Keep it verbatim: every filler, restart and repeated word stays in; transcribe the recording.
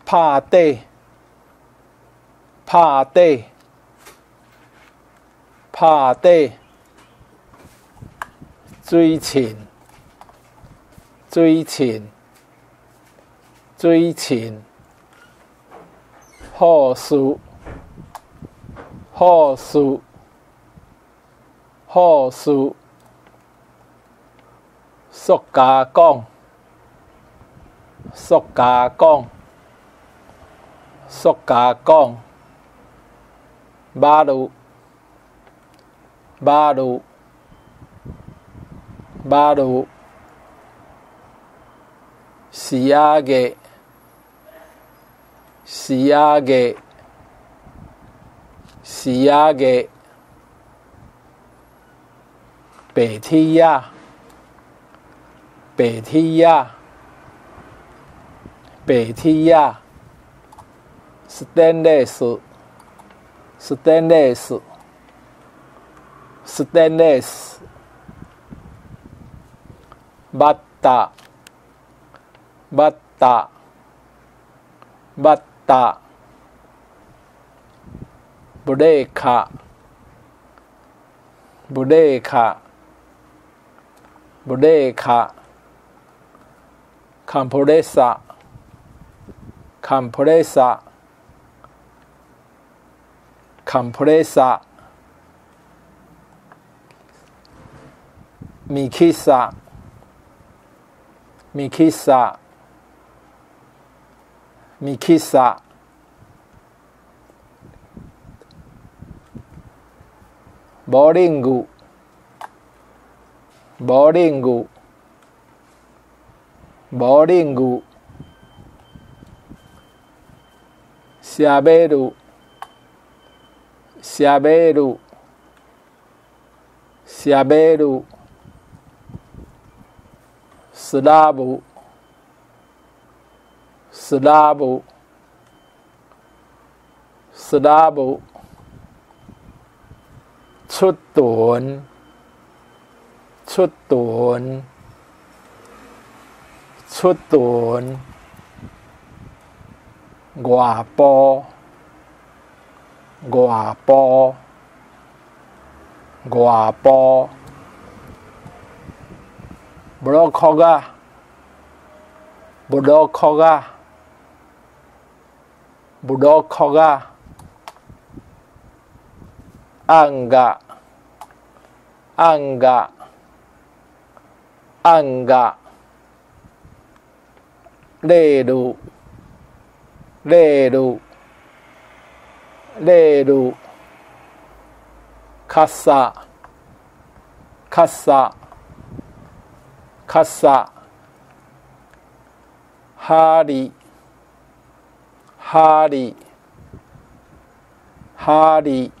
拍底，拍底，拍底，水深，水深，水深，好事，好事，好事，塑胶讲，塑胶讲，塑胶讲，马路，马路，马路，视野个，视野个，视野个，白铁仔，白铁仔，白铁仔 ，stainless。stainless stainless バッタバッタバッタブレーカブレーカブレーカコンプレッサコンプレッサコンプレッサミキサミキサミキサボーリングボーリングボーリングしゃべるしゃべるしゃべるスラブスラブスラブชุดตุนชุดตุนชุดตุนกว่าปอกว่าปอกว่าปอบล็อกคอกาบล็อกคอกาบล็อกคอกาอังกะอังกะอังกะเลดูเลดูเลดูคัสสะคัสสะคัสสะฮาริฮาริฮาริ